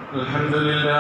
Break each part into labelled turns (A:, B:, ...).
A: الحمد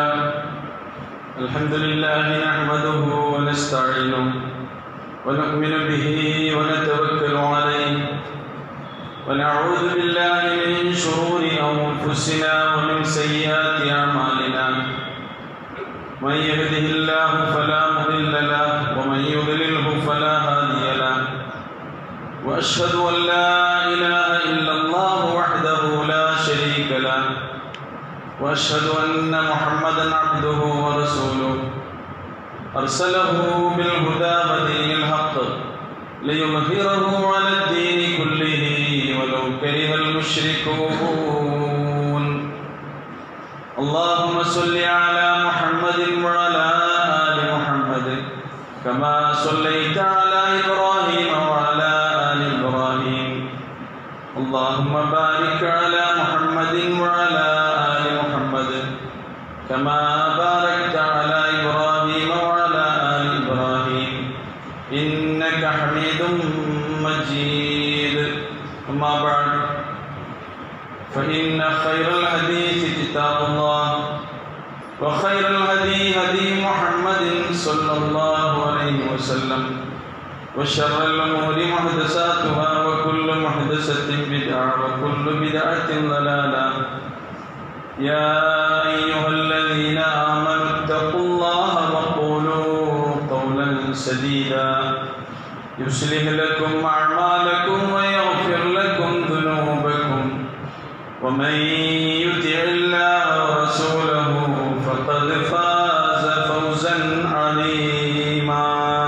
A: لله نحمده ونستعينه ونؤمن به ونتوكل عليه ونعوذ بالله من شرور أنفسنا ومن سيئات أعمالنا من يهده الله فلا مضل له ومن يضلله فلا هادي له وأشهد أن لا إله إلا الله وحده لا شريك له وأشهد أن محمدًا عبده ورسوله أرسله بالهدى ودين الحق ليظهره على الدين كله ولو كره المشركون اللهم صل على محمد وعلى آل محمد كما صليت على إبراهيم وعلى آل إبراهيم اللهم بارك على محمد وعلى آل محمد كما باركت على إبراهيم وعلى آل إبراهيم إنك حميد مجيد أما بعد فإن خير الحديث كتاب الله وخير الهدي هدي محمد صلى الله عليه وسلم وشر الأمور محدثاتها وكل محدثة بدعة وكل بدعة ضلالة يا أيها الذين آمنوا اتقوا الله وقولوا قولا سديدا يصلح لكم أعمالكم ويغفر لكم ذنوبكم ومن يطع الله ورسوله فقد فاز فوزا عظيما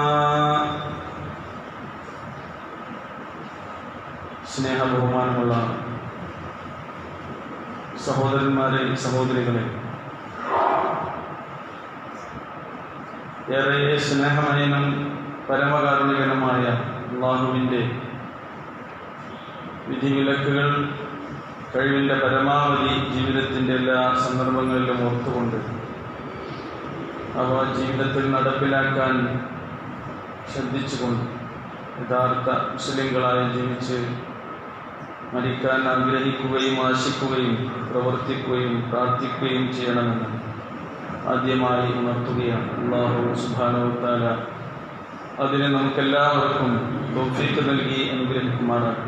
A: സ്നേഹ ബഹുമാനമുള്ള സഹോദരന്മാരെ സഹോദരികളെ, ഏറെ സ്നേഹമയനും പരമകാരുണികനുമായ അല്ലാഹുവിൻ്റെ വിധിവിലക്കുകൾ കഴിവിൻ്റെ പരമാവധി ജീവിതത്തിൻ്റെ എല്ലാ സന്ദർഭങ്ങളിലും ഓർത്തുകൊണ്ട് അവ ജീവിതത്തിൽ നടപ്പിലാക്കാൻ ശ്രദ്ധിച്ചുകൊണ്ട് യഥാർത്ഥ മുസ്ലിങ്ങളായി ജീവിച്ച് മരിക്കാൻ ആഗ്രഹിക്കുകയും ആശിക്കുകയും പ്രവർത്തിക്കുകയും പ്രാർത്ഥിക്കുകയും ചെയ്യണമെന്ന് ആദ്യമായി ഉണർത്തുകയാണ്. അല്ലാഹു സുബ്ഹാനഹു വ തആല അതിനെ നമുക്കെല്ലാവർക്കും തൗഫീഖ് നൽകി അനുഗ്രഹിക്കുമാറാകട്ടെ.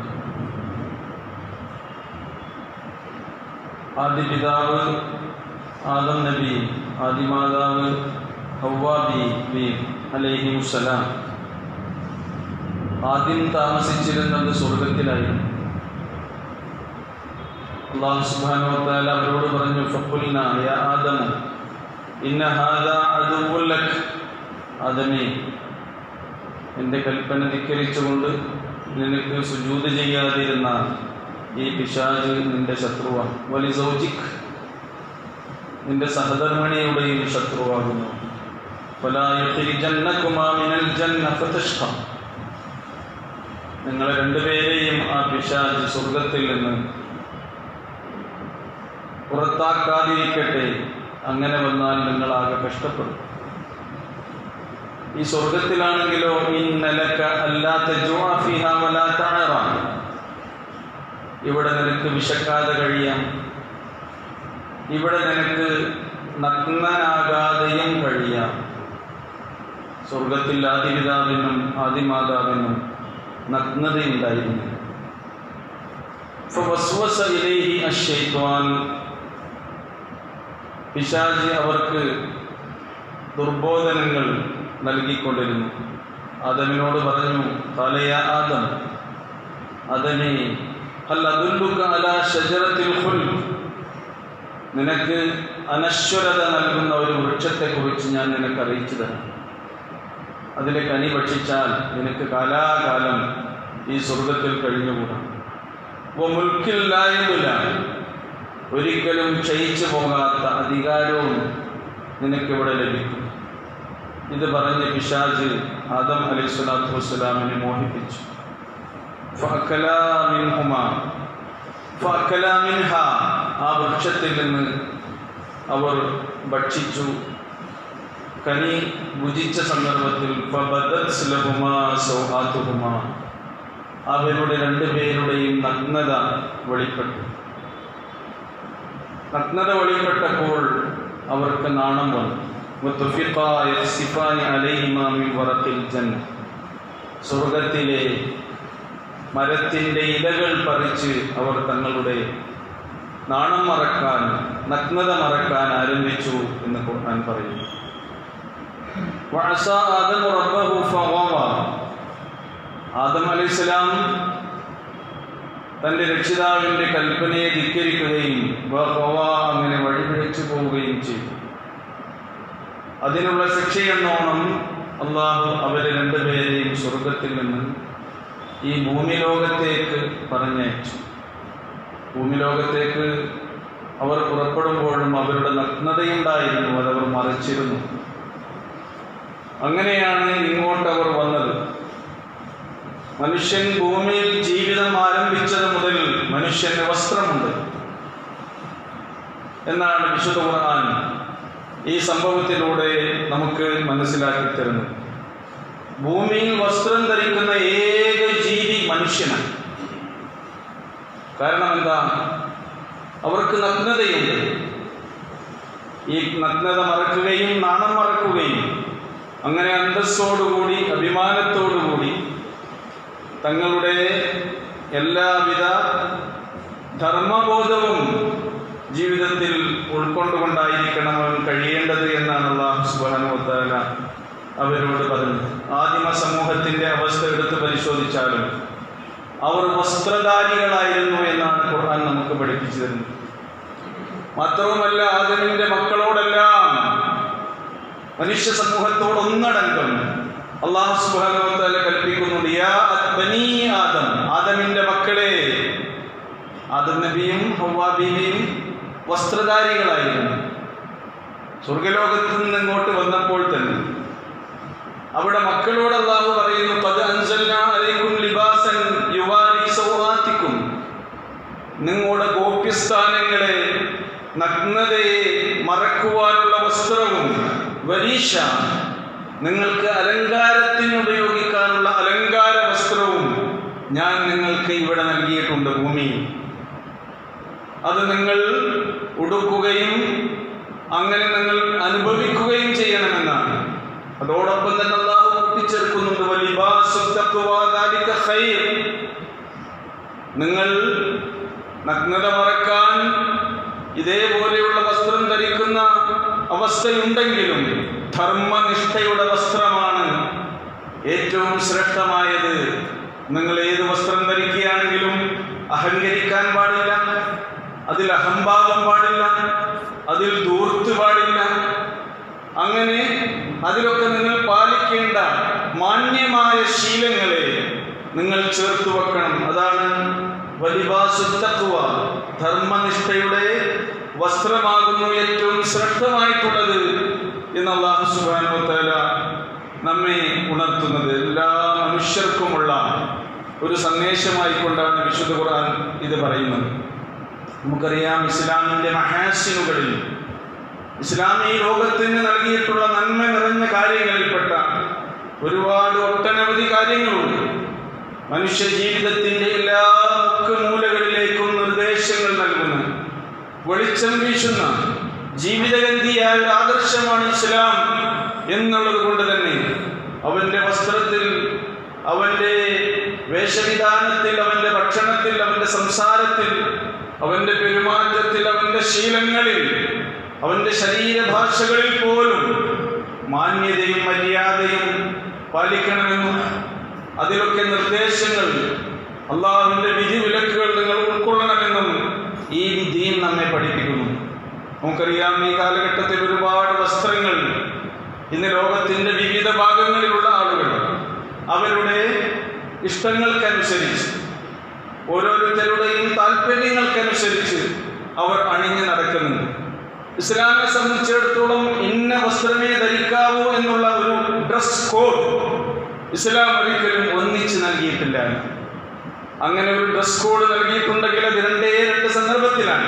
A: ആദ്യ പിതാവ് ആദം നബി, ആദിമാതാവ് ഹവ്വാ ബീവി അലൈഹിമുസ്സലാം ആദ്യം താമസിച്ചിരുന്നത് സ്വർഗത്തിലായിരുന്നു. അല്ലാഹു സുബ്ഹാനഹു വ തആല അവരോട് പറഞ്ഞു, ഫഖുൽനാ യാ ആദം ഇന്ന ഹാദാ അദുവ്വുൻ ലക്, ആദമേ, എൻ്റെ കൽപ്പന ധിക്കരിച്ചുകൊണ്ട് നിനക്ക് സുജൂദ് ചെയ്യാതിരുന്ന ഈ പിശാച് നിന്റെ ശത്രുവാണ്. വലി സൗജിക്, നിന്റെ സഹധർമ്മിണിയുടെയും ശത്രുവാകുന്നു. ഫലാ യഖ്രിജന്നകുമാ മിനൽ ജന്ന ഫതഷ്ഖ, നിങ്ങളെ രണ്ടുപേരെയും ആ പിശാച് സ്വർഗത്തിൽ നിന്ന് പുറത്താക്കാതിരിക്കട്ടെ, അങ്ങനെ വന്നാൽ നിങ്ങളാകെ കഷ്ടപ്പെടും. ഈ സ്വർഗത്തിലാണെങ്കിലോ ഇന്നലക അല്ലാ തജുഅ ഫീഹാ വലാ തഅറ, ഇവിടെ നിനക്ക് വിശക്കാതെ കഴിയാം, ഇവിടെ നിനക്ക് നഗ്നനാകാതെയും കഴിയാം. സ്വർഗത്തിൽ ആദിപിതാവിനും ആദിമാതാവിനും നഗ്നതയുണ്ടായിരുന്നു. ഫവസ്വസ ഇലൈഹി അശ്ശൈത്വാൻ, പിശാച് അവർക്ക് ദുർബോധനങ്ങൾ നൽകിക്കൊണ്ടിരുന്നു. ആദമിനോട് പറഞ്ഞു, ഖാല യാ ആദം, ആദമേ, ഹൽ അദുല്ലുക അലാ ശജറത്തിൽ ഖുൽദ്, നിനക്ക് അനശ്വരത നൽകുന്ന ഒരു വൃക്ഷത്തെക്കുറിച്ച് ഞാൻ നിനക്ക് അറിയിച്ചു തരാം. അതിലെ കനി ഭക്ഷിച്ചാൽ നിനക്ക് കാലാകാലം ഈ സ്വർഗത്തിൽ കഴിഞ്ഞുകൂടാം. മുൽക്കിൽ ലാ യബ്ല, ഒരിക്കലും ക്ഷയിച്ചു പോകാത്ത അധികാരവും നിനക്കിവിടെ ലഭിക്കും. ഇത് പറഞ്ഞ് പിശാച് ആദം അലൈഹിസ്സലാത്തു വസ്സലാമിനെ മോഹിപ്പിച്ചു. ഫഅകലാ മിൻഹാ, ആ വൃക്ഷത്തിൽ നിന്ന് അവർ ഭക്ഷിച്ചു. കനി ഭുജിച്ച സന്ദർഭത്തിൽ ഫബദത് ലഹുമാ സൗആതുഹുമാ, അവരുടെ രണ്ടുപേരുടെയും നഗ്നത വെളിപ്പെട്ടു. നഗ്നത വെളിപ്പെട്ടപ്പോൾ അവർക്ക് നാണം വന്നു. സ്വർഗത്തിലെ മരത്തിൻ്റെ ഇലകൾ പറിച്ച് അവർ തങ്ങളുടെ നാണം മറക്കാൻ, നഗ്നത മറക്കാൻ ആരംഭിച്ചു എന്ന് ഖുർആൻ പറയുന്നു. ആദം അലൈഹിസ്സലാം തൻ്റെ രക്ഷിതാവിൻ്റെ കൽപ്പനയെ ധിക്കരിക്കുകയും അങ്ങനെ വഴിപിഴച്ചു പോവുകയും ചെയ്തു. അതിനുള്ള ശിക്ഷയെന്നോണം അള്ളാഹു അവരെ രണ്ടുപേരെയും സ്വർഗത്തിൽ നിന്ന് ഈ ഭൂമി ലോകത്തേക്ക് പറഞ്ഞയച്ചു. ഭൂമി ലോകത്തേക്ക് അവർ പുറപ്പെടുമ്പോഴും അവരുടെ നഗ്നതയുണ്ടായിരുന്നു, അതവർ മറച്ചിരുന്നു. അങ്ങനെയാണ് ഇങ്ങോട്ട് അവർ വന്നത്. മനുഷ്യൻ ഭൂമിയിൽ ജീവിതം ആരംഭിച്ചത് മുതൽ മനുഷ്യന് വസ്ത്രമുണ്ട് എന്നാണ് വിശുദ്ധ ഖുർആൻ ഈ സംഭവത്തിലൂടെ നമുക്ക് മനസ്സിലാക്കി തരുന്നത്. ഭൂമിയിൽ വസ്ത്രം ധരിക്കുന്ന ഏക ജീവി മനുഷ്യനാണ്. കാരണം എന്താ? അവർക്ക് നഗ്നതയുണ്ട്. ഈ നഗ്നത മറക്കുകയും നാണം മറക്കുകയും അങ്ങനെ അന്തസ്സോടുകൂടി അഭിമാനത്തോടുകൂടി തങ്ങളുടെ എല്ലാവിധ ധർമ്മബോധവും ജീവിതത്തിൽ ഉൾക്കൊണ്ടുകൊണ്ടായിരിക്കണം അവൻ കഴിയേണ്ടത് എന്നാണ് അല്ലാഹു സുബ്ഹാനഹു വ തആല അവരോട് പറഞ്ഞത്. ആദിമ സമൂഹത്തിൻ്റെ അവസ്ഥ എടുത്ത് പരിശോധിച്ചാലും അവർ വസ്ത്രധാരികളായിരുന്നു എന്നാണ് ഖുർആൻ നമുക്ക് പഠിപ്പിച്ചു തരുന്നത്. മാത്രവുമല്ല, ആദമിന്റെ മക്കളോടെല്ലാം, മനുഷ്യ സമൂഹത്തോട് ഒന്നടങ്കം അല്ലാഹു സുബ്ഹാനഹു വ തആല കൽപ്പിക്കുന്നുണ്ട്, യാ ബനീ ആദം, ആദമിന്റെ മക്കളെ. ആദം നബിയും ഹവ്വാ ബീവിയും വസ്ത്രധാരികളായിരുന്നു. സ്വർഗലോകത്ത് നിന്ന് ഇങ്ങോട്ട് വന്നപ്പോൾ തന്നെ അവിടെ മക്കളോട് അല്ലാഹു പറയുന്നു, ഖദ് അൻസൽനാ അലൈക്കും ലിബാസൻ യുവാരി സൗആതിക്കും, നിങ്ങളുടെ ഗോപ്യസ്ഥാനങ്ങളെ, നഗ്നതയെ മറക്കുവാനുള്ള വസ്ത്രവും, വരീഷ, നിങ്ങൾക്ക് അലങ്കാരത്തിന് ഉപയോഗിക്കാനുള്ള അലങ്കാര വസ്ത്രവും ഞാൻ നിങ്ങൾക്ക് ഇവിടെ നൽകിയിട്ടുണ്ട് ഭൂമിയിൽ. അത് നിങ്ങൾ ഉടുക്കുകയും അങ്ങനെ നിങ്ങൾ അനുഭവിക്കുകയും ചെയ്യണമെന്നാണ്. അതോടൊപ്പം തന്നെ അല്ലാഹു കൂട്ടിച്ചേർക്കുന്നുണ്ട്, വലിബാസു തഖ്വാ ദാലിക ഖൈർ, നിങ്ങൾ നഗ്നത മറക്കാൻ ഇതേപോലെയുള്ള വസ്ത്രം ധരിക്കുന്ന അവസ്ഥയുണ്ടെങ്കിലും ധർമ്മനിഷ്ഠയുടെ വസ്ത്രമാണ് ഏറ്റവും ശ്രേഷ്ഠമായത്. നിങ്ങൾ ഏത് വസ്ത്രം ധരിക്കുകയാണെങ്കിലും അഹങ്കരിക്കാൻ പാടില്ല, അതിൽ അഹംഭാവം പാടില്ല, അതിൽ ധൂർത്ത് പാടില്ല. അങ്ങനെ അതിലൊക്കെ നിങ്ങൾ പാലിക്കേണ്ട മാന്യമായ ശീലങ്ങളെ നിങ്ങൾ ചേർത്ത് വെക്കണം. അതാണ് വലിബാസു തഖ്വ, ധർമ്മനിഷ്ഠയുടെ വസ്ത്രമാകുന്നു ഏറ്റവും ശ്രേഷ്ഠമായിട്ടുള്ളത് എന്ന് അല്ലാഹു സുബ്ഹാനഹു വ തആല നമ്മെ ഉണർത്തുന്നത്. എല്ലാ മനുഷ്യർക്കുമുള്ള ഒരു സന്ദേശമായിക്കൊണ്ടാണ് വിശുദ്ധ ഖുർആൻ ഇത് പറയുന്നത്. നമുക്കറിയാം, ഇസ്ലാമിൻ്റെ മഹാസിനുകളിൽ, ഇസ്ലാമീ ലോകത്തിന് നൽകിയിട്ടുള്ള നന്മ നിറഞ്ഞ കാര്യങ്ങളിൽപ്പെട്ട ഒരുപാട് ഒട്ടനവധി കാര്യങ്ങളുണ്ട്. മനുഷ്യ ജീവിതത്തിൻ്റെ എല്ലാ മൂലകളിലേക്കും നിർദ്ദേശങ്ങൾ നൽകുന്ന, വെളിച്ചം വീശുന്ന ജീവിതഗന്ധിയായ ഒരു ആദർശമാണ് ഇസ്ലാം എന്നുള്ളത് കൊണ്ട് തന്നെ അവൻ്റെ വസ്ത്രത്തിൽ, അവൻ്റെ വേഷവിധാനത്തിൽ, അവൻ്റെ ഭക്ഷണത്തിൽ, അവൻ്റെ സംസാരത്തിൽ, അവൻ്റെ പെരുമാറ്റത്തിൽ, അവൻ്റെ ശീലങ്ങളിൽ, അവൻ്റെ ശരീരഭാഷകളിൽ പോലും മാന്യതയും മര്യാദയും പാലിക്കണമെന്നും അതിലൊക്കെ നിർദ്ദേശങ്ങൾ, അള്ളാഹുവിൻ്റെ വിധിവിലക്കുകൾ നിങ്ങൾ ഉൾക്കൊള്ളണമെന്നും ഈ ദീൻ നമ്മെ പഠിപ്പിക്കുന്നു. നമുക്കറിയാം, ഈ കാലഘട്ടത്തിൽ ഒരുപാട് വസ്ത്രങ്ങൾ ഇന്ന് ലോകത്തിൻ്റെ വിവിധ ഭാഗങ്ങളിലുള്ള ആളുകൾ അവരുടെ ഇഷ്ടങ്ങൾക്കനുസരിച്ച്, ഓരോരുത്തരുടെയും താല്പര്യങ്ങൾക്കനുസരിച്ച് അവർ അണിഞ്ഞു നടക്കുന്നുണ്ട്. ഇസ്ലാമിനെ സംബന്ധിച്ചിടത്തോളം ഇന്ന വസ്ത്രമേ ധരിക്കാവൂ എന്നുള്ള ഒരു ഡ്രസ് കോഡ് ഇസ്ലാം ഒരിക്കലും ഒന്നിച്ച് നൽകിയിട്ടില്ല. അങ്ങനെ ഒരു ഡ്രസ് കോഡ് നൽകിയിട്ടുണ്ടെങ്കിൽ അത് രണ്ട് സന്ദർഭത്തിലാണ്.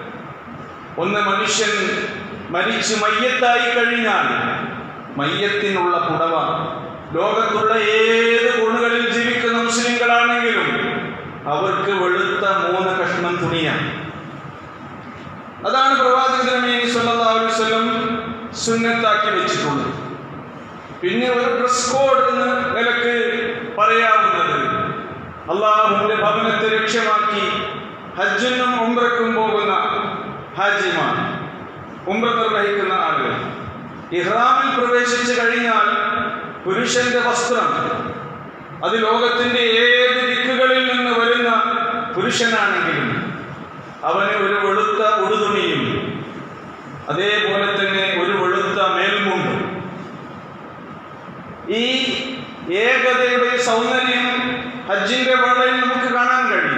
A: ഒന്ന്, മനുഷ്യൻ മരിച്ച് മയ്യത്തായി കഴിഞ്ഞാൽ മയ്യത്തിനുള്ള പുടവ, ലോകത്തുള്ള ഏത് കോണുകളിൽ ജീവിക്കുന്ന മുസ്ലിങ്ങളാണെങ്കിലും അവർക്ക് വെളുത്ത 3 കഷ്ണം തുണിയാണ്. അതാണ് പ്രവാചകൻ നബി സല്ലല്ലാഹു അലൈഹി വസല്ലം സുന്നത്താക്കി വെച്ചിട്ടുള്ളത്. പിന്നെ ഒരു ഡ്രസ് കോഡ് എന്ന് നിലക്ക് പറയാവുന്നത്, അള്ളാഹുവിന്റെ ഭവനത്തെ ലക്ഷ്യമാക്കി ഹജ്ജിനും ഉംറയ്ക്കും പോകുന്ന ഹാജിമാർ, ഉംറ നിർവഹിക്കുന്ന ആളുകൾ, ഇഹ്റാമിൽ പ്രവേശിച്ചു കഴിഞ്ഞാൽ പുരുഷന്റെ വസ്ത്രം അത് ലോകത്തിന്റെ ഏത് ദിക്കുകളിൽ നിന്ന് വരുന്ന പുരുഷനാണെങ്കിലും അവന് ഒരു വെളുത്ത ഉടുതുണിയും അതേപോലെ തന്നെ ഒരു വെളുത്ത മേൽമുണ്ടും. ഈ ഏകതയുടെ സൗന്ദര്യം ഹജ്ജിന്റെ വേളയിൽ നമുക്ക് കാണാൻ കഴിയും.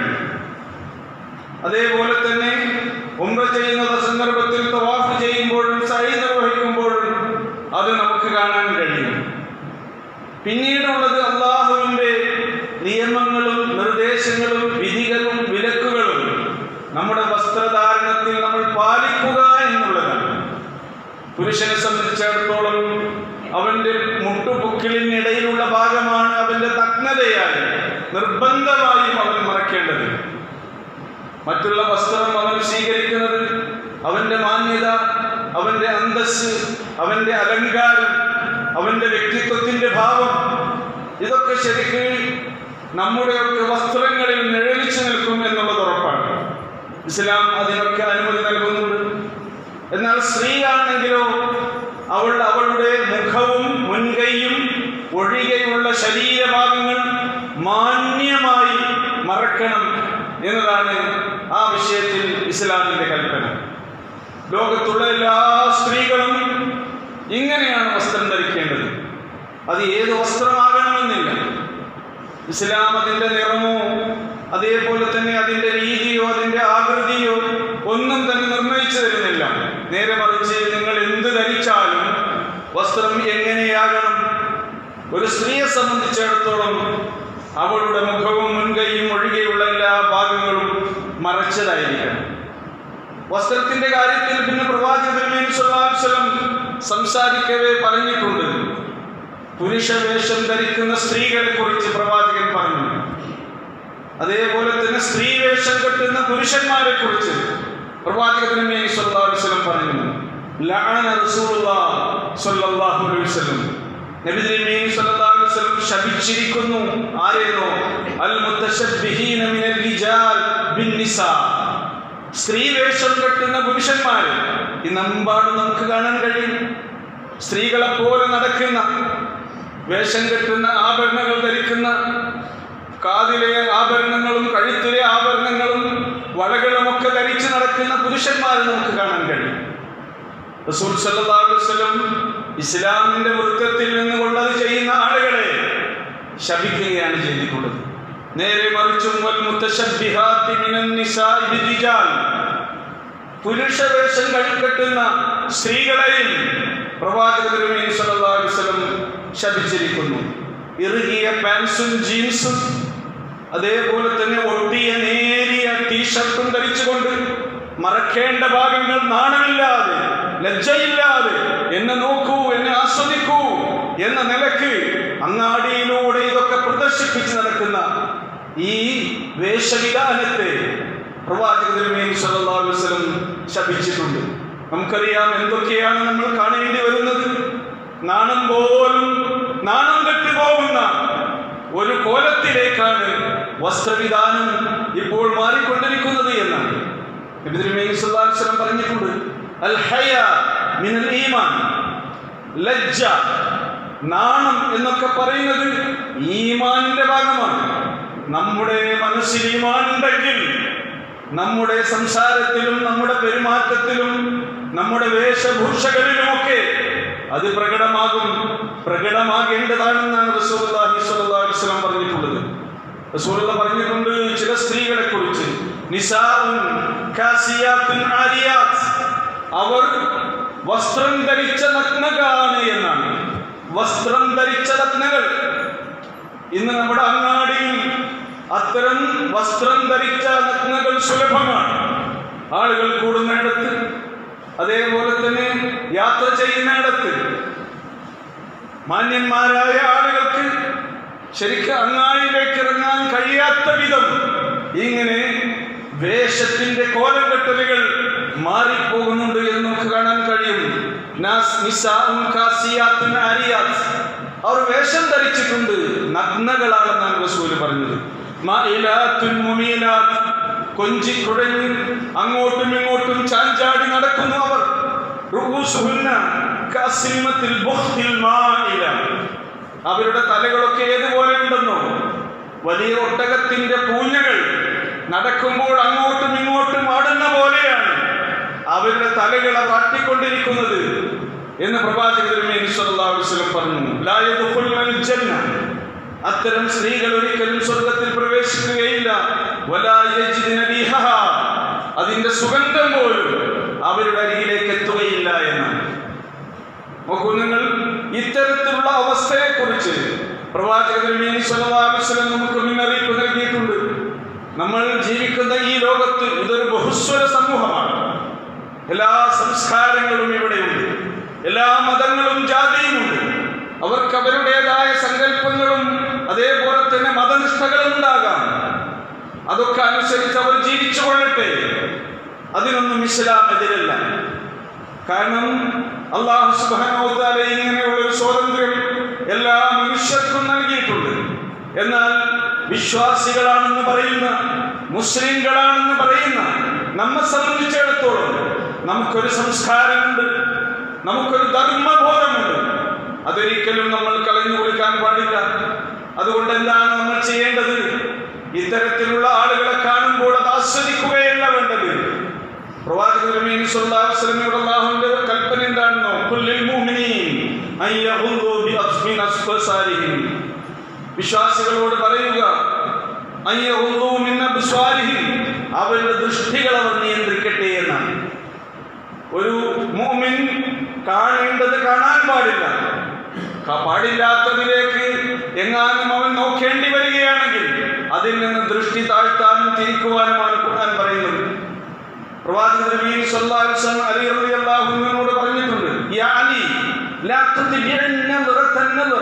A: അതേപോലെ തന്നെ ഉംറ ചെയ്യുന്ന സന്ദർഭത്തിൽ തവാഫ് ചെയ്യുമ്പോഴും സഅയ് നിർവഹിക്കുമ്പോഴും അത് നമുക്ക് കാണാൻ കഴിയും. പിന്നീടുള്ളത് അള്ളാഹുവിന്റെ നിയമങ്ങളും നിർദ്ദേശങ്ങളും വിധികളും വിലക്കുകളും നമ്മുടെ വസ്ത്രധാരണത്തിൽ നമ്മൾ പാലിക്കുക എന്നുള്ളതാണ്. പുരുഷനെ സംബന്ധിച്ചിടത്തോളം അവന്റെ മുട്ടുപൊക്കിളിനിടയിലുള്ള ഭാഗമാണ് അവന്റെ നഗ്നതയായി നിർബന്ധമായും അവൻ മറക്കേണ്ടത്. മറ്റുള്ള വസ്ത്രം അവൻ സ്വീകരിക്കുന്നത് അവന്റെ മാന്യത, അവന്റെ അന്തസ്സ്, അവന്റെ അലങ്കാരം, അവന്റെ വ്യക്തിത്വത്തിന്റെ ഭാവം, ഇതൊക്കെ ശരിക്ക് നമ്മുടെയൊക്കെ വസ്ത്രങ്ങളിൽ നിഴലിച്ചു നിൽക്കും എന്നുള്ളത് ഉറപ്പാണ്. ഇസ്ലാം അതിനൊക്കെ അനുമതി നൽകുന്നുണ്ട്. എന്നാൽ സ്ത്രീ ആണെങ്കിലോ അവളുടെ മുഖവും മുൻകൈയും ഒഴികെയുള്ള ശരീരഭാഗങ്ങൾ മാന്യമായി മറക്കണം എന്നതാണ് ആ വിഷയത്തിൽ ഇസ്ലാമിന്റെ കൽപ്പന. ലോകത്തുള്ള എല്ലാ സ്ത്രീകളും ഇങ്ങനെയാണ് വസ്ത്രം ധരിക്കേണ്ടത്. അത് ഏത് വസ്ത്രമാകണമെന്നില്ല. ഇസ്ലാം അതിന്റെ നിറമോ അതേപോലെ തന്നെ അതിന്റെ രീതിയോ അതിന്റെ ആകൃതിയോ ഒന്നും തന്നെ നിർണയിച്ചു തരുന്നില്ല. നേരെ മറിച്ച് നിങ്ങൾ എന്ത് ധരിച്ചാലും വസ്ത്രം എങ്ങനെയാകണം? ഒരു സ്ത്രീയെ സംബന്ധിച്ചിടത്തോളം അവളുടെ മുഖവും മുൻകൈയും ഒഴികെയുള്ള എല്ലാ ഭാഗങ്ങളും മറച്ചതായിരിക്കണം. വസ്ത്രത്തിന്റെ കാര്യത്തിൽ പിന്നെ പ്രവാചകൻ സല്ലല്ലാഹു അലൈഹി വസല്ലം സംസാരിക്കവേ പറഞ്ഞിട്ടുണ്ട്. പുരുഷ വേഷം ധരിക്കുന്ന സ്ത്രീകളെ കുറിച്ച് പ്രവാചകൻ പറഞ്ഞു. അതേപോലെ തന്നെ സ്ത്രീ വേഷം കെട്ടുന്ന പുരുഷന്മാരെ കുറിച്ച് പ്രവാചകൻ സല്ലല്ലാഹു അലൈഹി വസല്ലം പറഞ്ഞു. ലഅന റസൂലുള്ളാഹി സ്വല്ലല്ലാഹു അലൈഹി വസല്ലം, നബി സല്ലല്ലാഹു അലൈഹി വസല്ലം ശപിച്ചിരിക്കുന്നു. ആരെയോ? അൽ മുതശബ്ബിഹീന മിനൽ റിജാൽ ബിന്നിസാ, സ്ത്രീ വേഷം കെട്ടുന്ന പുരുഷന്മാരെ ഇന്നെമ്പാടും നമുക്ക് കാണാൻ കഴിയും. സ്ത്രീകളെ പോലെ നടക്കുന്ന, വേഷം കെട്ടുന്ന, ആഭരണങ്ങൾ ധരിക്കുന്ന, കാതിലെ ആഭരണങ്ങളും കഴുത്തിലെ ആഭരണങ്ങളും വളകളും ഒക്കെ ധരിച്ച് നടക്കുന്ന പുരുഷന്മാരെ നമുക്ക് കാണാൻ കഴിയും. റസൂൽ സല്ലല്ലാഹു അലൈഹി വസല്ലം ഇസ്ലാമിന്റെ വൃത്തത്തിൽ നിന്നുകൊണ്ടത് ചെയ്യുന്ന ആളുകളെ ശപിക്കുകയാണ് ചെയ്തിട്ടുള്ളത്. നേരെ മറിച്ചും വൽ മുതശബ്ബിഹാത്തി മിനൻ നിസാഇ ബിരിജാൽ, പുരുഷ വേഷം കെട്ടുന്ന സ്ത്രീകളെയും പ്രവാചകൻ സല്ലല്ലാഹു അലൈഹി വസല്ലം ശപിച്ചിരിക്കുന്നു. ഇറുകിയ പാൻസും ജീൻസും അതേപോലെ തന്നെ ഒട്ടിയ നേരിയ ടീഷർട്ടും ധരിച്ചുകൊണ്ട് മറക്കേണ്ട ഭാഗങ്ങൾ നാണമില്ലാതെ ലജ്ജയില്ലാതെ എന്നെ നോക്കൂ, എന്നെ ആസ്വദിക്കൂ എന്ന നിലക്ക് അങ്ങാടിയിലൂടെ ഇതൊക്കെ പ്രദർശിപ്പിച്ച് നടക്കുന്ന ഈ വേഷവിധാനത്തെ പ്രവാചകൻ സല്ലല്ലാഹു അലൈഹി വസല്ലം ശപിച്ചിട്ടുണ്ട്. നമുക്കറിയാം എന്തൊക്കെയാണ് നമ്മൾ കാണേണ്ടി വരുന്നത്. നാണം പോലും നാണം കെട്ടുപോകുന്ന ഒരു കോലത്തിലേക്കാണ് വസ്ത്രവിധാനം ഇപ്പോൾ മാറിക്കൊണ്ടിരിക്കുന്നത് എന്നാണ് നബി സല്ലല്ലാഹു അലൈഹി വസല്ലം പറഞ്ഞിട്ടുണ്ട്. അൽ ഹയാ മിനൽ ഈമാൻ, ലജ്ജ, നാണം എന്നൊക്കെ പറയുന്നത് ഈമാനിന്റെ ഭാഗമാണ്. നമ്മുടെ മനസ്സിൽ ഈമാൻ ഉണ്ടെങ്കിൽ നമ്മുടെ സംസാരത്തിലും നമ്മുടെ പെരുമാറ്റത്തിലും നമ്മുടെ വേഷഭൂഷകളിലുമൊക്കെ അത് പ്രകടമാകേണ്ടതാണെന്നാണ് റസൂലുള്ളാഹി സ്വല്ലല്ലാഹു അലൈഹി വസല്ലം പറഞ്ഞിട്ടുള്ളത്. റസൂലുള്ളാഹി പറഞ്ഞിട്ടുണ്ട് ചില സ്ത്രീകളെ കുറിച്ച്, നിസാഉൻ കാസിയാത്തുൻ ആരിയാത്ത്, അവർ വസ്ത്രം ധരിച്ച നഗ്നകളാണ് എന്നാണ്. വസ്ത്രം ധരിച്ച നഗ്നകൾ. ഇന്ന് നമ്മുടെ അങ്ങാടിയിൽ അത്തരം വസ്ത്രം ധരിച്ച നഗ്നകൾ സുലഭമാണ്. ആളുകൾ കൂടുന്നിടത്ത്, അതേപോലെ തന്നെ യാത്ര ചെയ്യുന്നിടത്ത് മാന്യന്മാരായ ആളുകൾക്ക് ശരിക്കും അങ്ങാടിയിലേക്ക് ഇറങ്ങാൻ കഴിയാത്ത വിധം ഇങ്ങനെ വേഷത്തിന്റെ കോലം കെട്ടലുകൾ മാറിപ്പോകുന്നുണ്ട് എന്ന് നമുക്ക് കാണാൻ കഴിയും. അവർ വേഷം ധരിച്ചിട്ടുണ്ട്, നഗ്നകളാണെന്നാണ് റസൂൽ പറഞ്ഞത്. കൊഞ്ചിക്കുഴഞ്ഞ് അങ്ങോട്ടും ഇങ്ങോട്ടും ചാഞ്ചാടി നടക്കുന്നു അവർ. അവരുടെ തലകളൊക്കെ ഏതുപോലെ ഉണ്ടെന്നോ, വലിയ ഒട്ടകത്തിന്റെ പൂഞ്ഞകൾ നടക്കുമ്പോൾ അങ്ങോട്ടും ഇങ്ങോട്ടും ആടുന്ന പോലെയാണ് അവരുടെ തലകളെ വാട്ടിക്കൊണ്ടിരിക്കുന്നത് എന്ന് പ്രവാചകൻ സല്ലല്ലാഹു അലൈഹി വസല്ലം പറഞ്ഞു. ലാ യദ്ഖുലുൽ ജന്ന, അത്തരം സ്ത്രീകൾ ഒരിക്കലും സ്വർഗ്ഗത്തിൽ പ്രവേശിക്കുകയില്ല. വലാ യജിദുന റിഹഹാ, അതിന്റെ സുഗന്ധം പോലും അവരുടെ അരികിലേക്ക് എത്തുകയില്ല എന്നാണ്. നോക്കൂ നിങ്ങൾ, ഇത്തരത്തിലുള്ള അവസ്ഥയെക്കുറിച്ച് പ്രവാചകൻ സല്ലല്ലാഹു അലൈഹി വസല്ലം നമുക്ക് മുന്നറിയിപ്പ് നൽകിയിട്ടുണ്ട്. നമ്മൾ ജീവിക്കുന്ന ഈ ലോകത്ത് ഇതൊരു ബഹുസ്വര സമൂഹമാണ്. എല്ലാ സംസ്കാരങ്ങളും ഇവിടെയുണ്ട്, എല്ലാ മതങ്ങളും ജാതിയുമുണ്ട്. അവർക്ക് അവരുടേതായ സങ്കല്പങ്ങളും അതേപോലെ തന്നെ മതനിഷ്ഠകളും ഉണ്ടാകാം. അതൊക്കെ അനുസരിച്ച് അവർ ജീവിച്ചു കൊള്ളട്ടെ. അതിനൊന്നും ഇസ്ലാം എതിരല്ല. കാരണം അല്ലാഹു സുബ്ഹാനഹു വ തആല ഇങ്ങനെയുള്ള ഒരു സ്വാതന്ത്ര്യം എല്ലാ മനുഷ്യർക്കും നൽകിയിട്ടുണ്ട്. എന്നാൽ വിശ്വാസികളാണെന്ന് പറയുന്ന, മുസ്ലിങ്ങളാണെന്ന് പറയുന്ന നമ്മെ സംബന്ധിച്ചിടത്തോളം നമുക്കൊരു സംസ്കാരമുണ്ട്, നമുക്കൊരു ധർമ്മബോധമുണ്ട്. അതൊരിക്കലും നമ്മൾ കളഞ്ഞു കൊടുക്കാൻ പാടില്ല. അതുകൊണ്ട് എന്താണ് നമ്മൾ ചെയ്യേണ്ടത്? ഇത്തരത്തിലുള്ള ആളുകളെ കാണുമ്പോൾ അത് ആസ്വദിക്കുകയല്ല വേണ്ടത്. പ്രവാചകൻ സല്ലല്ലാഹു അലൈഹി വസല്ലമയുടെ അല്ലാഹുവിന്റെ കൽപ്പന എന്താണെന്നോ, ഖുല്ലിൽ മുഅ്മിനീൻ അയ്യഹുദു ബിഅസ്മിൻ അസ്ഫസാരിഹിം, വിശ്വാസികളോട് പറയുക, അയ്യഹുദു മിൻ അബ്സാരിഹിം, അവരുടെ ദൃഷ്ടികൾ അവർ നിയന്ത്രിക്കട്ടെ എന്നാണ്. ഒരു മുഅ്മിൻ കാണേണ്ടത് കാണാൻ പാടില്ല. പാടില്ലാത്തതിലേക്ക് എങ്ങാനും അവൻ നോക്കേണ്ടി വരികയാണെങ്കിൽ അതിൽ നിന്ന് ദൃഷ്ടി താഴ്ത്താനും തിരിക്കുവാനുമാണ് ഖുർആൻ പറയുന്നത്. പ്രവാചകൻ സല്ലല്ലാഹു അലൈഹി വസല്ലം അലി റളിയല്ലാഹു അൻഹുവിനോട് പറഞ്ഞിട്ടുണ്ട്, യാ അലി ലാ തുതിബിഅൻ നദറതൻ നദറ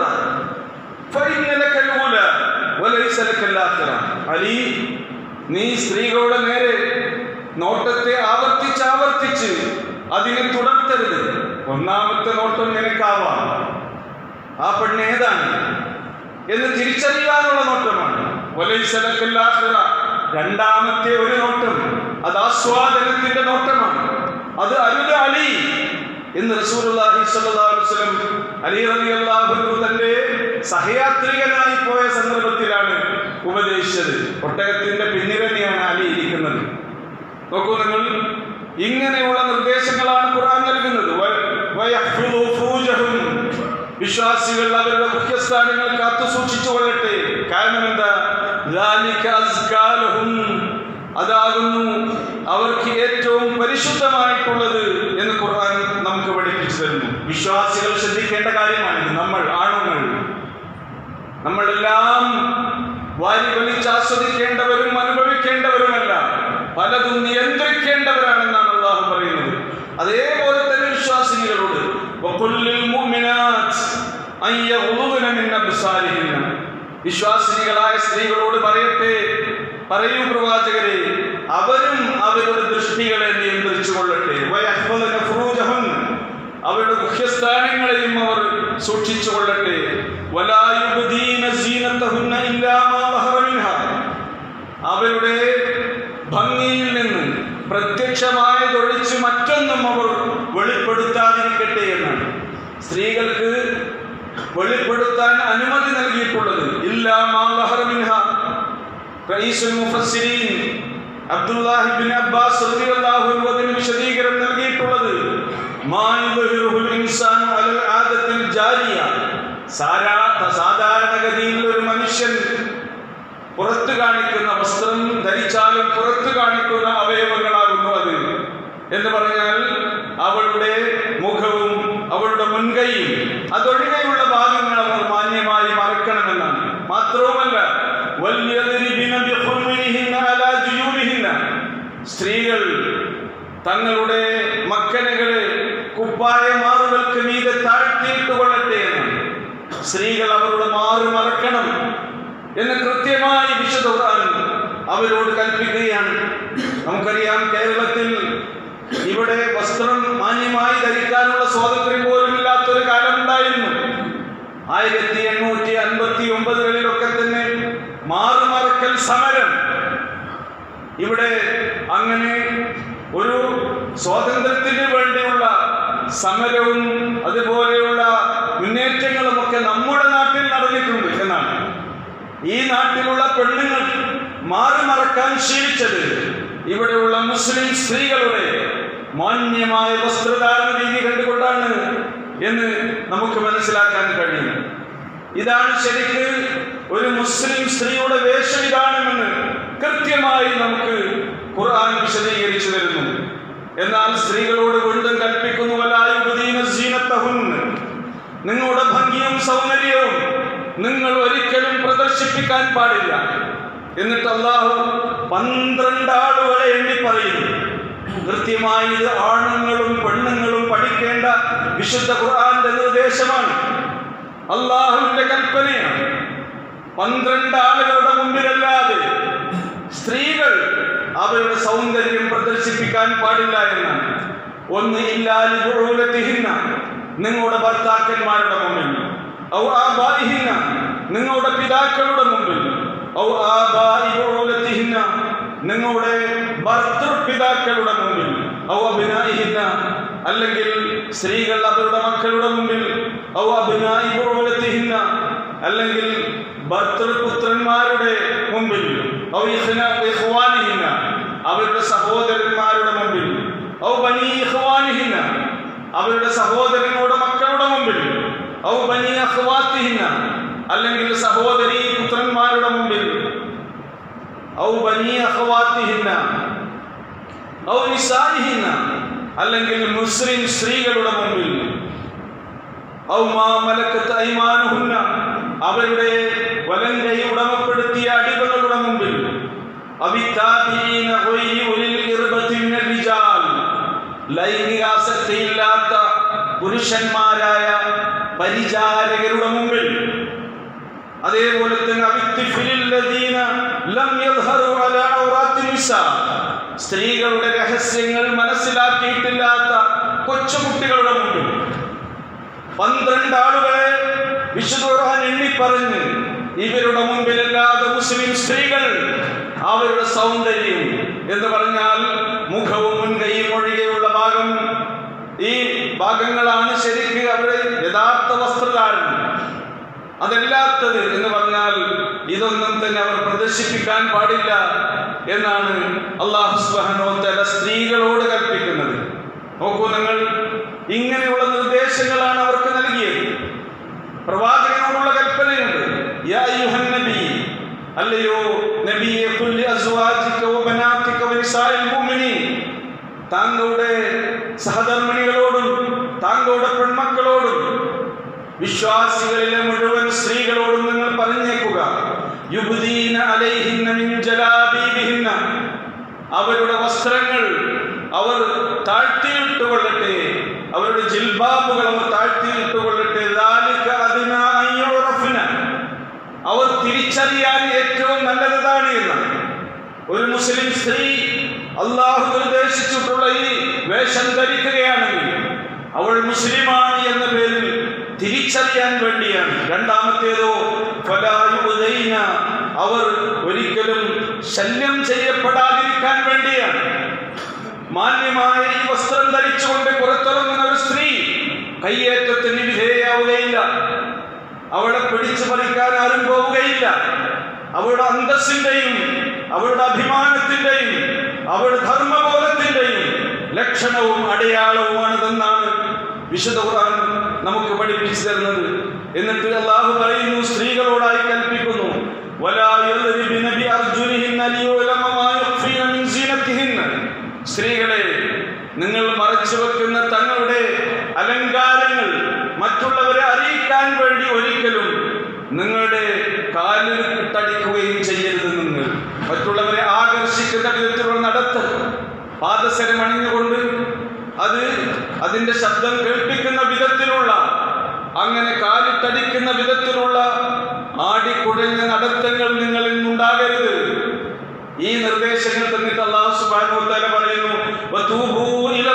A: ഫഇന്ന ലകൽ ഊല വലൈസ ലകൽ ആഖിറ. അലി, നീ സ്ത്രീകളുടെ നേരെ നോട്ടത്തെ ആവർത്തിച്ച് അതിനെ തുടർത്തരുത്. ഒന്നാമത്തെ നോട്ടം നിനക്കാവാം, ആ പെണ്ണ് ഏതാണ് എന്ന് തിരിച്ചറിയാനുള്ള നോട്ടമാണ്. വലൈസ ലകൽ ആഖിറ, രണ്ടാമത്തെ ഒരു നോട്ടം അത് ആസ്വാദനത്തിന്റെ നോട്ടമാണ്. അത് അരുത് അലി എന്ന് റസൂലുള്ളാഹി സ്വല്ലല്ലാഹു അലൈഹി വസല്ലം അലി റളിയല്ലാഹു അൻഹു തന്റെ സഹയാത്രികനായി പോയ സന്ദർഭത്തിലാണ് ഉപദേശിച്ചത്. ഒട്ടകത്തിന്റെ പിന്നിൽ തന്നെയാണ് അലി ഇരിക്കുന്നത്. നോക്കൂ നിങ്ങൾ, ഇങ്ങനെയുള്ള നിർദ്ദേശങ്ങളാണ് ഖുർആൻ നൽകുന്നത്. വയഹ്ഫുദു ഫൂജഹും, വിശ്വാസികൾ അവരുടെ മുഖ്യസ്ഥാനങ്ങൾ കാത്തു സൂക്ഷിച്ചു കൊള്ളട്ടെ. കാരണം എന്താ? ദാലിക അസ്കാ ലഹും, അതാകുന്നു അവർക്ക് ഏറ്റവും പരിശുദ്ധമായിട്ടുള്ളത് എന്ന് ഖുർആൻ നമുക്ക് പഠിപ്പിച്ചു തരുന്നു. വിശ്വാസികൾ ശ്രദ്ധിക്കേണ്ട കാര്യമാണിത്. നമ്മൾ ആണുങ്ങൾ, നമ്മളെല്ലാം വാരി വലിച്ച് ആസ്വദിക്കേണ്ടവരും അനുഭവിക്കേണ്ടവരുമല്ല, പലതും നിയന്ത്രിക്കേണ്ടവരാണെന്നാണ് അല്ലാഹു പറയുന്നത്. അതേപോലെ തന്നെ വിശ്വാസികളോട് വഖുല്ലിൽ മുഅ്മിനാത്ത് അയ്യഗ്ളുദ്ന മിൻ അബ്സാരിഹിന്ന, വിശ്വാസിനികളായ സ്ത്രീകളോട് പറയൂ പ്രവാചകരെ, അവരും അവരുടെ ദൃഷ്ടികളെ നിയന്ത്രിച്ചു കൊള്ളട്ടെ. വയഹ്ഫദന ഫുറൂജഹുൻ, അവരുടെ മുഖ്യസ്ഥാനങ്ങളെയും അവർ സൂക്ഷിച്ചു കൊള്ളട്ടെ. വലാ യുബ്ദീന സീനതഹുന്ന ഇല്ലാ മാ ളഹറ മിൻഹാ, അവരുടെ ഭംഗിയിൽ നിന്ന് പ്രത്യക്ഷമായതൊഴിച്ച് മറ്റൊന്നും അവർ വെളിപ്പെടുത്താതിരിക്കട്ടെ എന്നാണ്. സ്ത്രീകൾക്ക് വെളിപ്പെടുത്താൻ അനുമതി നൽകിയിട്ടുള്ളത് ഇല്ലാ മാ ളഹറ മിൻഹാ. റഈസുൽ മുഫസ്സിരീൻ അബ്ദുല്ലാഹി ഇബ്നു അബ്ബാസ് റളിയല്ലാഹു അൻഹു അതിന് വിശദീകരണം നൽകിയിട്ടുള്ളത് മാ യുദ്ഹിറുൽ ഇൻസാനു അലൽ ആദത്തിൽ ജാരിയ, സാധാരണഗതിയിൽ ഒരു മനുഷ്യൻ പുറത്തു കാണിക്കുന്ന വസ്ത്രം ധരിച്ചാലും പുറത്തു കാണിക്കുന്ന അവയവങ്ങളാകുന്നു അത് എന്ന് പറഞ്ഞാൽ അവളുടെ മുഖവും അവളുടെ മുൻകൈയും അതൊഴികെയുള്ള ഭാഗങ്ങൾ അവർ മാന്യമായി മറക്കണമെന്നാണ്. മാത്രവുമല്ല സ്ത്രീകൾ തങ്ങളുടെ മക്കനുകളെ കുപ്പായ മാറുകൾക്ക് മീതെ താഴ്ത്തിയിട്ട് കൊള്ളട്ടെ എന്നാണ്. സ്ത്രീകൾ അവരുടെ മാറു മറക്കണം എന്ന് കൃത്യമായി വിശുദ്ധ ഖുർആൻ അവരോട് കൽപ്പിക്കുകയാണ്. നമുക്കറിയാം, കേരളത്തിൽ ഇവിടെ വസ്ത്രം മാന്യമായി ധരിക്കാനുള്ള സ്വാതന്ത്ര്യം പോലും ഇല്ലാത്തൊരു കാലമുണ്ടായിരുന്നു. 1859 തന്നെ മാറുമറക്കൽ സമരം. ഇവിടെ അങ്ങനെ ഒരു സ്വാതന്ത്ര്യത്തിന് വേണ്ടിയുള്ള സമരവും അതുപോലെയുള്ള മുന്നേറ്റങ്ങളും ഒക്കെ നമ്മുടെ നാട്ടിൽ നടന്നിട്ടുണ്ട് എന്നാണ്. ഈ നാട്ടിലുള്ള പെണ്ണുങ്ങൾ മാറുമറക്കാൻ ശീലിച്ചത് ഇവിടെയുള്ള മുസ്ലിം സ്ത്രീകളുടെ മാന്യമായ വസ്ത്രധാരണ രീതി കണ്ടുകൊണ്ടാണ് എന്ന് നമുക്ക് മനസ്സിലാക്കാൻ കഴിയും. ഇതാണ് ശരിക്ക് ഒരു മുസ്ലിം സ്ത്രീയുടെ വേഷം ഇതാണെന്ന് കൃത്യമായി നമുക്ക് ഖുർആൻ വിശദീകരിച്ചു തരുന്നു. എന്നാൽ സ്ത്രീകളോട് വീണ്ടും കൽപ്പിക്കുന്നു, നിങ്ങളുടെ ഭംഗിയും സൗന്ദര്യവും നിങ്ങൾ ഒരിക്കലും പ്രദർശിപ്പിക്കാൻ പാടില്ല. എന്നിട്ട് അല്ലാഹു 12 ആളുകളെ എണ്ണി പറയുന്നു. കൃത്യമായി ഇത് ആണുങ്ങളും പെണ്ണുങ്ങളും പഠിക്കേണ്ട വിശുദ്ധ ഖുർആന്റെ നിർദ്ദേശമാണ്, അല്ലാഹുവിന്റെ കൽപ്പനയാണ്. 12 ആളുകളുടെ മുമ്പിലല്ലാതെ സ്ത്രീകൾ അവരുടെ സൗന്ദര്യം പ്രദർശിപ്പിക്കാൻ പാടില്ല എന്നാണ്. ഒന്ന്, ഇല്ലാലി ബുഊലതിഹിന്ന, നിങ്ങളുടെ ഭർത്താക്കന്മാരുടെ മുമ്പിൽ, ഔ ആബാഇഹിന്ന, നിങ്ങളുടെ പിതാക്കളുടെ മുമ്പിൽ, ഔ ആബാഇ ബുഊലതിഹിന്ന, നിങ്ങളുടെ ഭർതൃപിതാക്കളുടെ മുമ്പിൽ, ഔ അബ്നാഇഹിന്ന, അല്ലെങ്കിൽ സ്ത്രീകൾ അവരുടെ മക്കളുടെ മുമ്പിൽ, ഔ അബ്നാഇ ബുഊലതിഹിന്ന, അല്ലെങ്കിൽ ഭർതൃപുത്രന്മാരുടെ മുമ്പിൽ, ഔ ഇഖ്വാനിഹിന്ന, അവരുടെ സഹോദരന്മാരുടെ മുമ്പിൽ, ഔ ബനി ഇഖ്വാനിഹിന്ന, അവരുടെ സഹോദരങ്ങളുടെ മക്കളുടെ മുമ്പിൽ, ഔ ബനി അഖ്വാത്തിഹിന്ന, അല്ലെങ്കിൽ സഹോദരീ പുത്രന്മാരുടെ മുമ്പിൽ, ഔ ബനി അഖ്വാത്തിഹിന്ന, ഔ നിസാഇഹിന്ന, അല്ലെങ്കിൽ മുസ്ലിം സ്ത്രീകളുടെ മുമ്പിൽ, ഔ മാ മലക്കത്ത് ഐമാനുഹുന്ന, അവരുടെ വലങ്കൈ ഉടമപ്പെടുത്തിയ അടിമകളുടെ മുമ്പിൽ, ലൈംഗികാസക്തിയില്ലാത്ത പുരുഷന്മാരായ പരിചാരകരുടെ മുമ്പിൽ, അതേപോലെ തന്നെ സ്ത്രീകളുടെ രഹസ്യങ്ങൾ മനസ്സിലാക്കിയിട്ടില്ലാത്ത കൊച്ചുകുട്ടികളുടെ മുമ്പിൽ 12 ആളുകളെ വിശുദ്ധ ഖുർആൻ എണ്ണിപ്പറഞ്ഞ് ഇവരുടെ മുമ്പിലല്ലാതെ മുസ്ലിം സ്ത്രീകൾ അവരുടെ സൗന്ദര്യം എന്ന് പറഞ്ഞാൽ മുഖവും മുൻകൈയും ഒഴികെയുള്ള ഭാഗം, ഈ ഭാഗങ്ങളാണ് ശരിക്ക് അവരുടെ യഥാർത്ഥ വസ്ത്രധാരണം. അതല്ലാത്തത് എന്ന് പറഞ്ഞാൽ ഇതൊന്നും തന്നെ അവർ പ്രദർശിപ്പിക്കാൻ പാടില്ല എന്നാണ് അല്ലാഹു സുബ്ഹാനഹു വ തആല സ്ത്രീകളോട് കൽപ്പിക്കുന്നത്. നോക്കൂ നിങ്ങൾ, ഇങ്ങനെയുള്ള നിർദ്ദേശങ്ങളാണ് അവർക്ക് നൽകിയത്. പ്രവാചകനോടുള്ള കൽപ്പനയുണ്ട്, യാ അയ്യുഹൻ നബി, അല്ലയോ നബിയെ, ഖുൽ അസ്വാജിക വ ബനാതിക വ നിസാഇൽ മുഅ്മിനീൻ, താങ്കളുടെ സഹധർമ്മിണികളോടും താങ്കളുടെ പെൺമക്കളോടും വിശ്വാസികളിലെ മുഴുവൻ സ്ത്രീകളോടും നിങ്ങൾ പറഞ്ഞേക്കുക, യുബ്ദീന അലൈഹിന്ന മിൻ ജലാബീബിഹിന്ന, അവരുടെ വസ്ത്രങ്ങൾ അവർ താഴ്ത്തിയിട്ടുകൊള്ളട്ടെ, അവരുടെ ജിൽബാബുകൾ അവർ താഴ്ത്തിയിട്ടുകൊള്ളട്ടെ. ദാലിക അദ്നാ അൻ യുറഫ്ന, അവർ തിരിച്ചറിയാൻ ഏറ്റവും നല്ലതാണ് എന്നാണ്. ഒരു മുസ്ലിം സ്ത്രീ അല്ലാഹു നിർദ്ദേശിച്ചിട്ടുള്ള ഈ വേഷം ധരിക്കുകയാണെങ്കിൽ അവൾ മുസ്ലിമാണ് എന്ന പേരിൽ തിരിച്ചറിയാൻ വേണ്ടിയാണ്. രണ്ടാമത്തേതോ ഫലാ യുദൈന, അവർ ഒരിക്കലും ശല്യം ചെയ്യപ്പെടാതിരിക്കാൻ വേണ്ടിയാണ്. മാന്യമായ ഈ വസ്ത്രം ധരിച്ചുകൊണ്ട് പുറത്തിറങ്ങുന്ന ഒരു സ്ത്രീ കയ്യേറ്റത്തിന് വിധേയാവുകയില്ല, അവളെ പിടിച്ചു പറിക്കാൻ ആരും പോവുകയില്ല. അവളുടെ അന്തസ്സിന്റെയും അവളുടെ അഭിമാനത്തിന്റെയും അവളുടെ ധർമ്മബോധത്തിന്റെയും ലക്ഷണവും അടയാളവുമാണിതെന്നാണ് വിശുദ്ധ ഖുർആൻ നമുക്ക് പഠിപ്പിച്ചു തരുന്നത്. എന്നിട്ട് അല്ലാഹു പറയുന്നു, സ്ത്രീകളോടായി കൽപ്പിക്കുന്നു, വലാ യദ്രിബന ബിഅർജുലിഹിന്ന ലിയുലമ മാ യുഖ്ഫീന മിൻ സീനത്തിഹിന്ന, സ്ത്രീകളെ, നിങ്ങൾ മറച്ചു വെക്കുന്ന തങ്ങളുടെ അലങ്കാരങ്ങൾ മറ്റുള്ളവരെ അറിയിക്കാൻ വേണ്ടി ഒരിക്കലും നിങ്ങളുടെ കാലിൽ ഇട്ടടിക്കുകയും ചെയ്യരുത്. നിങ്ങൾ മറ്റുള്ളവരെ ആകർഷിക്കുന്ന വിധത്തിലുള്ള നടത്തം, പാദസരം അണിഞ്ഞുകൊണ്ട് അതിന്റെ ശബ്ദം കേൾപ്പിക്കുന്ന വിധത്തിലുള്ള, അങ്ങനെ കാലിട്ടടിക്കുന്ന വിധത്തിലുള്ള ആടിക്കുഴഞ്ഞ നടത്തങ്ങൾ നിങ്ങളിൽ നിന്നുണ്ടാകരുത്. ഈ നിർദ്ദേശങ്ങൾ തന്നിട്ട് അല്ലാഹു സുബ്ഹാനഹു വ തആല പറയുന്നു, വതൂബൂ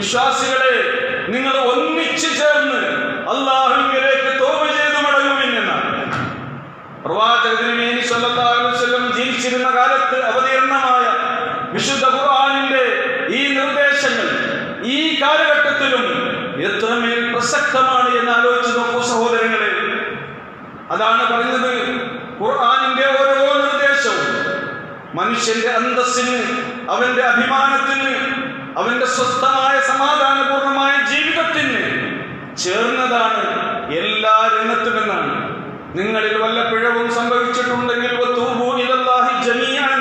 A: വിശ്വാസികളെ, നിങ്ങൾ ഒന്നിച്ചു ചേർന്ന് അല്ലാഹുവിലേക്ക് തൗബ ചെയ്തു മടങ്ങുവിൻ എന്നാണ്. പ്രവാചകൻ തിരുമേനി സ്വല്ലല്ലാഹു അലൈഹി വസല്ലം ജീവിച്ചിരുന്ന കാലത്ത് അവതീർണമായ വിശുദ്ധ ഖുർആനിന്റെ ഈ നിർദ്ദേശങ്ങൾ ഈ കാലഘട്ടത്തിലും എത്രമേൽ പ്രസക്തമാണ് എന്ന് ആലോചിച്ച് നോക്കൂ സഹോദരങ്ങളെ. അതാണ് പറഞ്ഞത്, ഖുർആനിന്റെ ഓരോ നിർദ്ദേശവും മനുഷ്യന്റെ അന്തസ്സിന്, അവന്റെ അഭിമാനത്തിന്, അവന്റെ സ്വസ്ഥമായ സമാധാനപൂർണമായ ജീവിതത്തിന് ചേർന്നതാണ് എല്ലാ രംഗത്തുമെന്നാണ്. നിങ്ങളിൽ വല്ല പിഴവും സംഭവിച്ചിട്ടുണ്ടെങ്കിൽ വതൂബൂ ഇലല്ലാഹി ജമീഅൻ,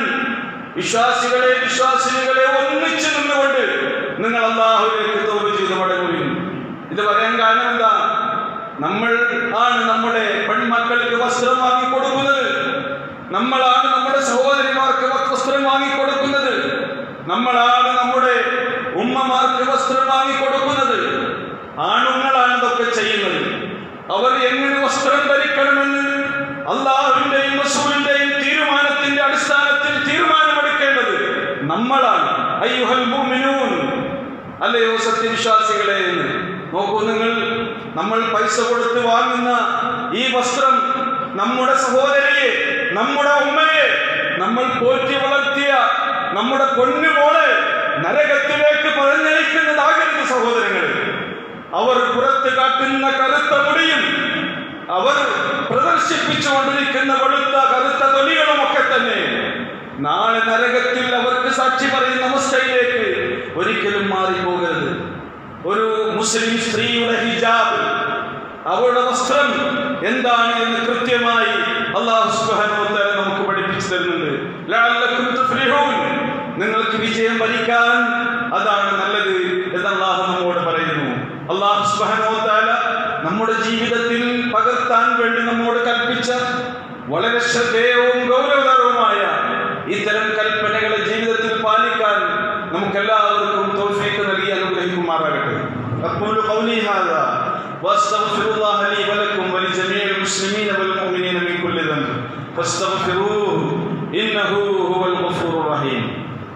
A: വിശ്വാസികളെ ഒന്നിച്ചു നിന്നുകൊണ്ട് നിങ്ങൾ അല്ലാഹുവിലേക്ക് തൗബ ചെയ്ത് മടങ്ങുവിൻ. ഇത് പറയാൻ കാരണം എന്താ? നമ്മൾ ആണ് നമ്മുടെ പെൺമക്കൾക്ക് വസ്ത്രം വാങ്ങിക്കൊടുക്കുന്നത്, നമ്മളാണ് നമ്മുടെ സഹോദരിമാർക്ക് വസ്ത്രം വാങ്ങിക്കൊടുക്കുന്നത്, നമ്മളാണ് നമ്മുടെ ഉമ്മമാർക്ക് വസ്ത്രം വാങ്ങിക്കൊടുക്കുന്നത്. ആണുങ്ങളാണ് ഇതൊക്കെ ചെയ്യുന്നത്. അവർ എങ്ങനെ വസ്ത്രം ധരിക്കണമെന്ന് അല്ലാഹുവിന്റെയും റസൂലിന്റെയും തീരുമാനത്തിന്റെ അടിസ്ഥാനത്തിൽ തീരുമാനമെടുക്കേണ്ടത് നമ്മളാണ്. അയ്യുഹൽ മുഅ്മിനൂൻ, അല്ലയോ സത്യവിശ്വാസികളെ എന്ന് നോക്കൂ. നമ്മൾ പൈസ കൊടുത്ത് വാങ്ങുന്ന ഈ വസ്ത്രം നമ്മുടെ സഹോദരിയെ, നമ്മുടെ ഉമ്മയെ, നമ്മൾ പോറ്റി വളർത്തിയ നമ്മുടെ പൊന്നുമോളെ നരകത്തിലേക്ക് പറഞ്ഞയക്കുന്നതാകരുത് സഹോദരങ്ങൾ. അവർ പുറത്ത് കാട്ടുന്ന കറുത്ത മുടിയും അവർ പ്രദർശിപ്പിച്ചുകൊണ്ടിരിക്കുന്ന കറുത്ത തൊലികളുമൊക്കെ തന്നെ നാളെ നരകത്തിൽ അവർക്ക് സാക്ഷി പറയുന്ന അവസ്ഥയിലേക്ക് ഒരിക്കലും മാറിപ്പോകരുത്. ഒരു മുസ്ലിം സ്ത്രീയുടെ ഹിജാബ്, അവളുടെ വസ്ത്രം എന്താണ് എന്ന് കൃത്യമായി അല്ലാഹു സുബ്ഹാനഹു വ തആല നമുക്ക് പഠിപ്പിച്ചു തരുന്നുണ്ട്. ലഅല്ലകും തുഫ്ലിഹൂൻ, നിങ്ങൾക്ക് വിജയം വരിക്കാൻ അതാണ് നല്ലത് എന്ന് അല്ലാഹു നമ്മോട് പറയുന്നു. അല്ലാഹു സുബ്ഹാനഹു വ തആല നമ്മുടെ ജീവിതത്തിൽ പകർത്താൻ വേണ്ടി നമ്മോട് കൽപ്പിച്ച വളരെ ശ്രദ്ധേയവും ഗൗരവതരവുമായ ഇത്തരം കൽപ്പനകളെ ജീവിതത്തിൽ പാലിക്കാൻ നമുക്കെല്ലാവർക്കും തൗഫീഖ് നൽകി അനുഗ്രഹിക്കുമാറാകട്ടെ. അഖൂലു ഖൗലി ഹാദാ വഅസ്തഗ്ഫിറുല്ലാഹ ലീ വലക്കും വലിജമീഇൽ മുസ്ലിമീന വൽ മുഅ്മിനീന മിൻ കുല്ലി ദംബ് ഫസ്തഗ്ഫിറൂഹു ഇന്നഹു ഹുവൽ ഗഫൂറുർ റഹീം.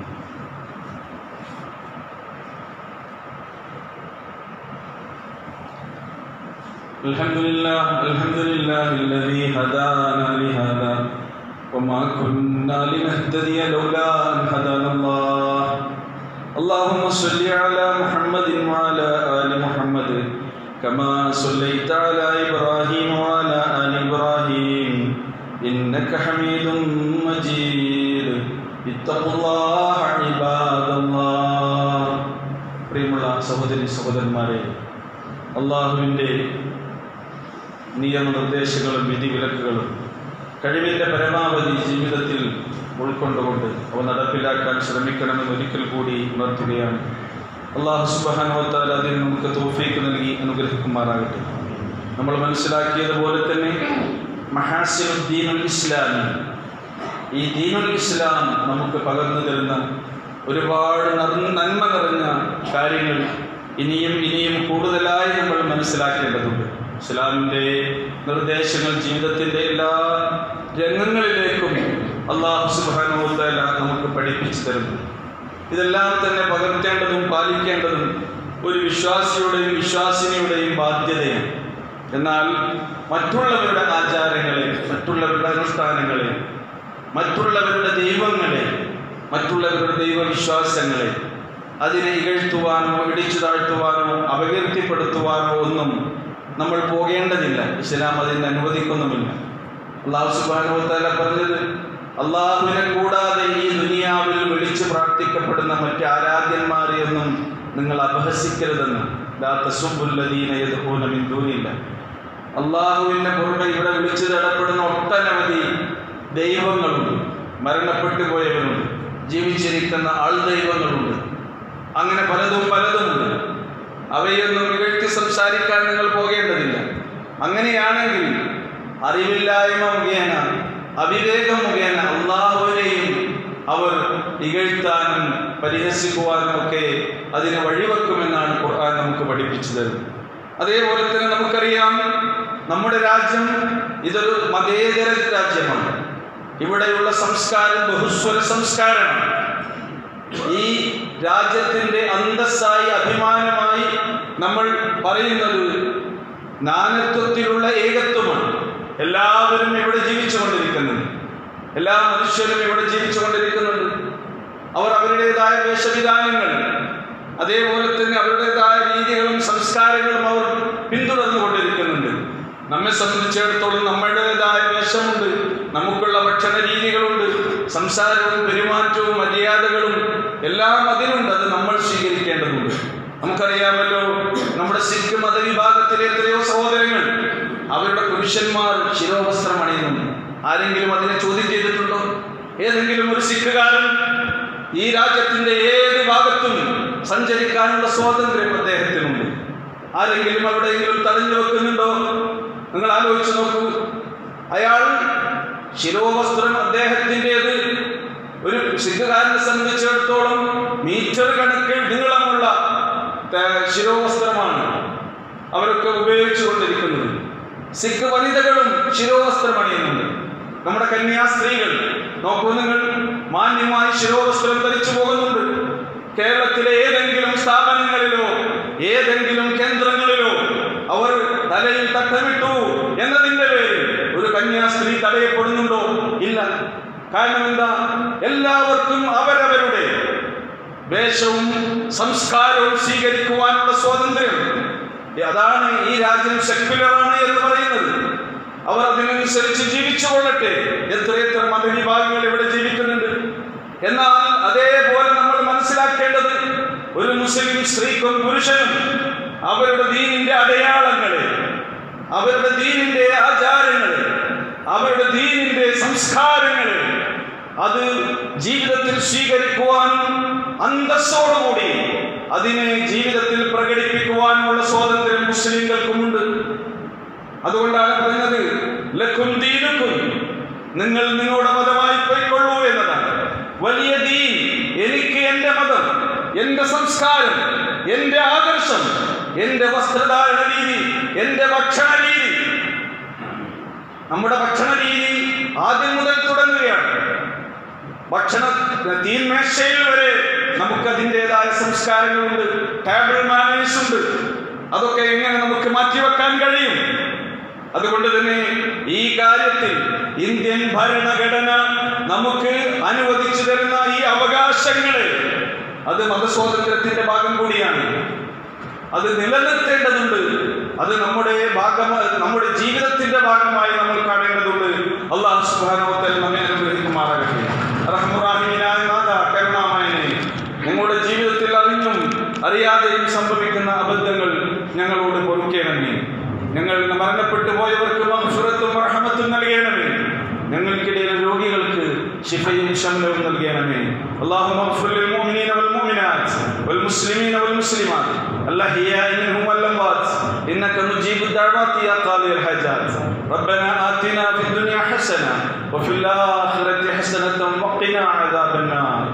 A: الحمد لله الذي هدانا لهذا وما كنا لنهتدي لولا أن هدانا الله. اللهم صل على محمد وعلى آل محمد كما صليت على إبراهيم وعلى آل إبراهيم إنك حميد مجيد. اتقوا الله عباد الله. പ്രിയമുള്ള സഹോദരന്മാരെ, അല്ലാഹുവിൻ്റെ നിയമനിർദ്ദേശങ്ങളും വിധിവിലക്കുകളും കഴിവിൻ്റെ പരമാവധി ജീവിതത്തിൽ ഉൾക്കൊണ്ടുകൊണ്ട് അവ നടപ്പിലാക്കാൻ ശ്രമിക്കണമെന്ന് ഒരിക്കൽ കൂടി ഉണർത്തുകയാണ്. അല്ലാഹു സുബ്ഹാനഹു വ തആല അതിന് നമുക്ക് തൗഫീഖ് നൽകി അനുഗ്രഹിക്കുമാറാകട്ടെ. നമ്മൾ മനസ്സിലാക്കിയതുപോലെ തന്നെ മഹാസിനുദ്ദീനുൽ ഇസ്ലാമി, ഈ ദീനുൽ ഇസ്ലാം നമുക്ക് പകർന്നു തരുന്ന ഒരുപാട് നന്മ നിറഞ്ഞ കാര്യങ്ങൾ ഇനിയും കൂടുതലായി നമ്മൾ മനസ്സിലാക്കേണ്ടതുണ്ട്. ഇസ്ലാമിൻ്റെ നിർദ്ദേശങ്ങൾ ജീവിതത്തിൻ്റെ എല്ലാ രംഗങ്ങളിലേക്കും അല്ലാഹു സുബ്ഹാനഹു വ തആല നമുക്ക് പഠിപ്പിച്ചു തരുന്നു. ഇതെല്ലാം തന്നെ പകർത്തേണ്ടതും പാലിക്കേണ്ടതും ഒരു വിശ്വാസിയുടെയും വിശ്വാസിനിയുടെയും ബാധ്യതയാണ്. എന്നാൽ മറ്റുള്ളവരുടെ ആചാരങ്ങളെ, മറ്റുള്ളവരുടെ അനുഷ്ഠാനങ്ങളെ, മറ്റുള്ളവരുടെ ദൈവങ്ങളെ, മറ്റുള്ളവരുടെ ദൈവവിശ്വാസങ്ങളെ അതിനെ ഇകഴ്ത്തുവാനോ ഇടിച്ചു താഴ്ത്തുവാനോ അപകീർത്തിപ്പെടുത്തുവാനോ ഒന്നും നമ്മൾ പോകേണ്ടതില്ല. ഇസ്ലാം അതിന് അനുവദിക്കുന്നുമില്ല. അല്ലാഹു സുബ്ഹാനഹു വ തആല പറഞ്ഞത്, അല്ലാഹുവിനെ കൂടാതെ ഈ ദുനിയാവിൽ വിളിച്ചു പ്രാർത്ഥിക്കപ്പെടുന്ന മറ്റ് ആരാധ്യന്മാരെയൊന്നും നിങ്ങൾ അപഹസിക്കരുതെന്ന്. ലാ തസുബ്ബുല്ലദീന യദ്ഊന മിൻ ദൂനില്ലാഹ്. അല്ലാഹുവിനെ പുറമെ ഇവിടെ വിളിച്ചു തേടപ്പെടുന്ന ഒട്ടനവധി ദൈവങ്ങളുണ്ട്. മരണപ്പെട്ടു പോയവരുണ്ട്, ജീവിച്ചിരിക്കുന്ന ആൾ ദൈവങ്ങളുണ്ട്, അങ്ങനെ പലതുമുണ്ട്. അവയൊന്നും ഇകഴ്ത്തി സംസാരിക്കാൻ നിങ്ങൾ പോകേണ്ടതില്ല. അങ്ങനെയാണെങ്കിൽ അറിവില്ലായ്മ മുഖേന, അവിവേകം മുഖേന അല്ലാഹുവിനെയും അവർ ഇകഴ്ത്താനും പരിഹസിക്കുവാനും ഒക്കെ അതിനെ വഴിവെക്കുമെന്നാണ് ഖുർആൻ നമുക്ക് പഠിപ്പിച്ചു തരുന്നത്. അതേപോലെ തന്നെ നമുക്കറിയാം, നമ്മുടെ രാജ്യം ഇതൊരു മതേതര രാജ്യമാണ്. ഇവിടെയുള്ള സംസ്കാരം ബഹുസ്വര സംസ്കാരമാണ്. ഈ രാജ്യത്തിൻ്റെ അന്തസ്സായി അഭിമാനമായി നമ്മൾ പറയുന്നത് നാനത്വത്തിലുള്ള ഏകത്വമാണ്. എല്ലാവരും ഇവിടെ ജീവിച്ചുകൊണ്ടിരിക്കുന്നുണ്ട്, എല്ലാ മനുഷ്യരും ഇവിടെ ജീവിച്ചുകൊണ്ടിരിക്കുന്നുണ്ട്. അവർ അവരുടേതായ വേഷവിധാനങ്ങൾ, അതേപോലെ തന്നെ അവരുടേതായ രീതികളും സംസ്കാരങ്ങളും അവർ പിന്തുടർന്നുകൊണ്ടിരിക്കുന്നുണ്ട്. നമ്മെ സംബന്ധിച്ചിടത്തോളം നമ്മുടേതായ വേഷമുണ്ട്, നമുക്കുള്ള ഭക്ഷണ രീതികളുണ്ട്, സംസാരവും പെരുമാറ്റവും മര്യാദകളും എല്ലാം അതിലുണ്ട്. അത് നമ്മൾ സ്വീകരിക്കേണ്ടതുണ്ട്. നമുക്കറിയാമല്ലോ, നമ്മുടെ സിഖ് മതവിഭാഗത്തിലെ എത്രയോ സഹോദരങ്ങൾ അവരുടെ പുരുഷന്മാർ ശിരോവസ്ത്രം അണിയുന്നു. ആരെങ്കിലും അതിനെ ചോദ്യം ചെയ്തിട്ടുണ്ടോ? ഏതെങ്കിലും ഒരു സിഖുകാരൻ ഈ രാജ്യത്തിന്റെ ഏത് ഭാഗത്തും സഞ്ചരിക്കാനുള്ള സ്വാതന്ത്ര്യം അദ്ദേഹത്തിനുണ്ട്. ആരെങ്കിലും എവിടെയെങ്കിലും തടഞ്ഞു വെക്കുന്നുണ്ടോ? നിങ്ങൾ ആലോചിച്ച് നോക്കൂ. അയാൾ ശിരോവസ്ത്രം അദ്ദേഹത്തിൻ്റെത് ഒരു സിഖുകാരനെ സംബന്ധിച്ചിടത്തോളം മീറ്റർ കണക്കിൽ നീളമുള്ള ശിരോവസ്ത്രമാണ് അവരൊക്കെ ഉപയോഗിച്ചു കൊണ്ടിരിക്കുന്നത്. സിഖ് വനിതകളും ശിരോവസ്ത്രം അണിയുന്നുണ്ട്. നമ്മുടെ കന്യാസ്ത്രീകൾ നോക്കൂ, നിങ്ങൾ മാന്യമായി ശിരോവസ്ത്രം ധരിച്ചു പോകുന്നുണ്ട്. കേരളത്തിലെ ഏതെങ്കിലും സ്ഥാപനങ്ങളിലോ ഏതെങ്കിലും കേന്ദ്രങ്ങളിലോ അവർ തലയിൽ തട്ടമിട്ടു എന്നതിൻ്റെ പേരിൽ ഒരു കന്യാസ്ത്രീ തടയപ്പെടുന്നുണ്ടോ? ഇല്ല. കാരണം എന്താ? എല്ലാവർക്കും അവരവരുടെ വേഷവും സംസ്കാരവും സ്വീകരിക്കുവാനുള്ള സ്വാതന്ത്ര്യം. അതാണ് ഈ രാജ്യം സെക്യുലറാണ് എന്ന് പറയുന്നത്. അവർ അതിനനുസരിച്ച് ജീവിച്ചു കൊള്ളട്ടെ. എത്രയെത്ര മതവിഭാഗങ്ങൾ ഇവിടെ ജീവിക്കുന്നുണ്ട്. എന്നാൽ അതേപോലെ നമ്മൾ മനസ്സിലാക്കേണ്ടത്, ഒരു മുസ്ലിം സ്ത്രീക്കും പുരുഷനും അവരുടെ ദീനിന്റെ അടയാളങ്ങളെ, അവരുടെ ദീനിന്റെ ആചാരങ്ങളെ, അവരുടെ ദീനിന്റെ സംസ്കാരങ്ങളെ അത് ജീവിതത്തിൽ സ്വീകരിക്കുവാനും അന്തസ്സോടുകൂടി അതിനെ ജീവിതത്തിൽ പ്രകടിപ്പിക്കുവാനുമുള്ള സ്വാതന്ത്ര്യം മുസ്ലിങ്ങൾക്കുമുണ്ട്. അതുകൊണ്ടാണ് പറഞ്ഞത് ലക്കും ദീനുക്കും, നിങ്ങൾ നിങ്ങളുടെ മതമായി പോയിക്കൊള്ളൂ എന്നതാണ്. വലിയ ദീൻ, എനിക്ക് എൻ്റെ മതം, എൻ്റെ സംസ്കാരം, എൻ്റെ ആദർശം, എൻ്റെ വസ്ത്രധാരണ രീതി, എൻ്റെ ഭക്ഷണ രീതി. നമ്മുടെ ഭക്ഷണ രീതി ആദ്യം മുതൽ തുടങ്ങുകയാണ്. ഭക്ഷണ തീന്മേശയിൽ വരെ നമുക്കതിൻ്റെതായ സംസ്കാരങ്ങളുണ്ട്, ടേബിൾ മാനേഴ്സ് ഉണ്ട്. അതൊക്കെ എങ്ങനെ നമുക്ക് മാറ്റിവെക്കാൻ കഴിയും? അതുകൊണ്ട് തന്നെ ഈ കാര്യത്തിൽ ഇന്ത്യൻ ഭരണഘടന നമുക്ക് അനുവദിച്ചു തരുന്ന ഈ അവകാശങ്ങളെ, അത് മതസ്വാതന്ത്ര്യത്തിന്റെ ഭാഗം കൂടിയാണ്. അത് നിലനിർത്തേണ്ടതുണ്ട്. അത് നമ്മുടെ നമ്മുടെ ജീവിതത്തിന്റെ ഭാഗമായി നമ്മൾ കാണേണ്ടതുണ്ട്. അല്ലാഹു സുബ്ഹാനഹു വ തആല നമ്മെ അനുഗ്രഹിക്കുമാറാകട്ടെ. റഹ്മാനായ നാഥ, കരുണാമയനേ, ഞങ്ങളുടെ ജീവിതത്തിൽ അറിഞ്ഞും അറിയാതെയും സംഭവിക്കുന്ന അബദ്ധങ്ങൾ ഞങ്ങളോട് പൊറുക്കേണമേ. ഞങ്ങൾ മരണപ്പെട്ടു പോയവർക്ക് മഗ്ഫിറത്തും റഹ്മത്തും നൽകണമേ. ഞങ്ങൾക്കിടയിലെ രോഗികൾക്ക് ശിഫയും ശമനവും നൽകണമേ. اللهم اغفر للمؤمنين والمؤمنات والمسلمين والمسلمات الأحياء منهم والأموات إنك مجيب الدعوات يا قاضي الحاجات. ربنا آتنا في الدنيا حسنة وفي الآخرة حسنة وقنا عذاب النار.